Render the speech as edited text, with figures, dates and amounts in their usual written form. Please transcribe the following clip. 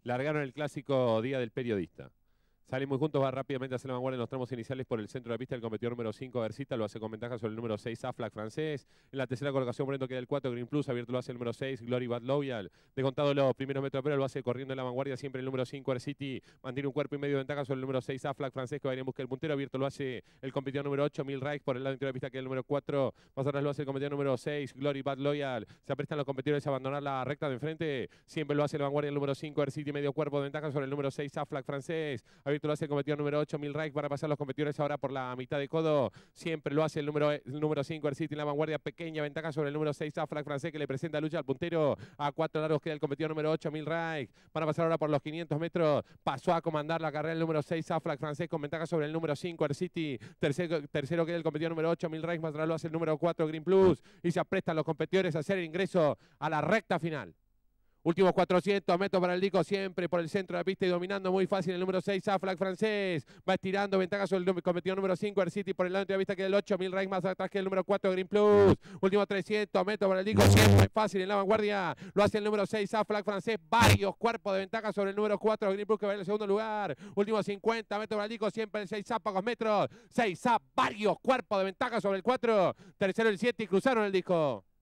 Largaron el clásico Día del Periodista. Salen muy juntos, va rápidamente hacia la vanguardia en los tramos iniciales por el centro de la pista. El competidor número 5, Versita, lo hace con ventaja sobre el número 6, Aflac francés. En la tercera colocación, por ejemplo, queda el 4, Green Plus. Abierto lo hace el número 6, Glory Bad Loyal. De contado los primeros metros, pero lo hace corriendo en la vanguardia siempre el número 5, City. Mantiene un cuerpo y medio de ventaja sobre el número 6, Aflac francés, que va a ir en busca del puntero. Abierto lo hace el competidor número 8, Mil Reich, por el lado interior de la pista, que es el número 4. Más atrás lo hace el competidor número 6, Glory Bad Loyal. Se aprestan los competidores a abandonar la recta de enfrente. Siempre lo hace la vanguardia el número 5, City, medio cuerpo de ventaja sobre el número 6, Aflac francés. Abierto lo hace el competidor número 8, Mil Reich, para pasar los competidores ahora por la mitad de codo. Siempre lo hace el número 5, City en la vanguardia. Pequeña ventaja sobre el número 6, Aflac francés, que le presenta lucha al puntero. A 4 largos queda el competidor número 8, Mil Reich. Van a pasar ahora por los 500 metros. Pasó a comandar la carrera el número 6, Aflac francés, con ventaja sobre el número 5, City. Tercero queda el competidor número 8, Mil Reich. Más atrás lo hace el número 4, Green Plus. Y se aprestan los competidores a hacer el ingreso a la recta final. Últimos 400 metros para el Dico, siempre por el centro de la pista y dominando muy fácil el número 6, Aflac francés. Va estirando ventaja sobre el competidor número 5, City, por el lado de la pista, que el 8, Mil Reich, más atrás que el número 4, Green Plus. Últimos 300 metros para el Dico, siempre fácil en la vanguardia. Lo hace el número 6, Aflac francés. Varios cuerpos de ventaja sobre el número 4, Green Plus, que va en el segundo lugar. Últimos 50 metros para el Dico, siempre el 6, pocos metros. 6, varios cuerpos de ventaja sobre el 4. Tercero el 7 y cruzaron el Dico.